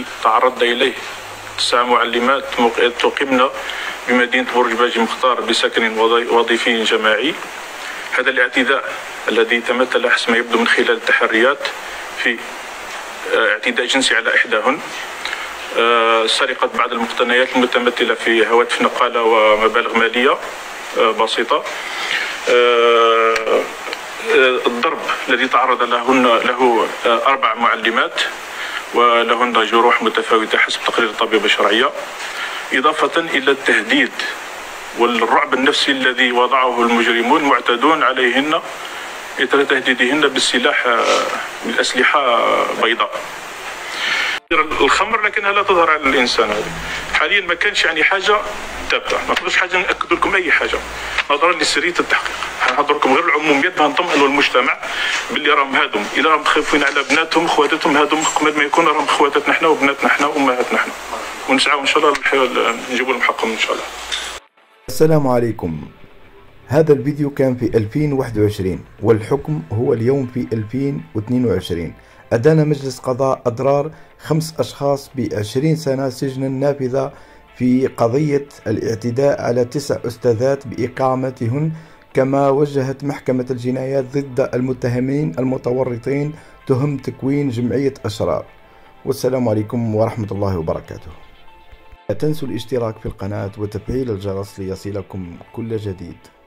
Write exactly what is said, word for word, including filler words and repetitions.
الذي تعرضنا إليه تسع معلمات تقمن بمدينة برج باجي مختار بسكن وظيفي جماعي. هذا الاعتداء الذي تمثل حسب ما يبدو من خلال التحريات في اعتداء جنسي على إحداهن، سرقة بعض المقتنيات المتمثلة في هواتف نقالة ومبالغ مالية بسيطة، الضرب الذي تعرض لهن له أربع معلمات ولهن جروح متفاوتة حسب تقرير الطبيبة الشرعية، إضافة إلى التهديد والرعب النفسي الذي وضعه المجرمون المعتدون عليهن إثر تهديدهن بالسلاح بالأسلحة بيضاء. الخمر لكنها لا تظهر على الإنسان. هذه حاليا ما كانش يعني حاجة ثابتة، ما نقدرش حاجة نأكد لكم أي حاجة نظرا لسرية التحقيق. حنحضر لكم غير العموميات باش نطمئنوا المجتمع باللي راهم هادم إلا راهم خايفين على بناتهم خواتاتهم، هادم قبل ما يكون راهم خواتاتنا حنا وبناتنا حنا وأمهاتنا حنا، ونسعوا إن شاء الله نجيبوا لهم حقهم إن شاء الله. السلام عليكم. هذا الفيديو كان في ألفين وواحد وعشرين والحكم هو اليوم في ألفين واثنين وعشرين. أدان مجلس قضاء أضرار خمس أشخاص بعشرين سنة سجنا نافذة في قضية الاعتداء على تسع أستاذات بإقامتهن، كما وجهت محكمة الجنايات ضد المتهمين المتورطين تهم تكوين جمعية أشرار. والسلام عليكم ورحمة الله وبركاته. لا تنسوا الاشتراك في القناة وتفعيل الجرس ليصلكم كل جديد.